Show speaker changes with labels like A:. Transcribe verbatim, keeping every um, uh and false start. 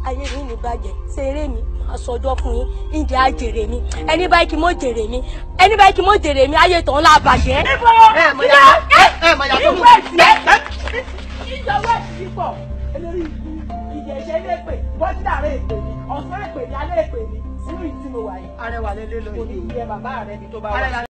A: ayé mi ní bàjẹ́ ṣeré mi máa sọjọ́ fún yín ìdí àjèrè mi ẹni báyìí kí mo jèrè mi ẹni báyìí kí mo jèrè mi ayé tán la bàjẹ́.
B: ẹ mọ ya ẹ mọ ya tó mú
C: ìjọba ti pọ̀ elórí ikú ìjẹ̀ṣẹ̀ lè pè bọ́sídàrẹ́ èpè mi ọ̀sán èpè mi alẹ́ èpè mi sínú ìtí mo wà yìí.
B: arẹwà lélẹ́ lóyún.
C: kò ní ìyẹ bàbá rẹ ni tó bá wà.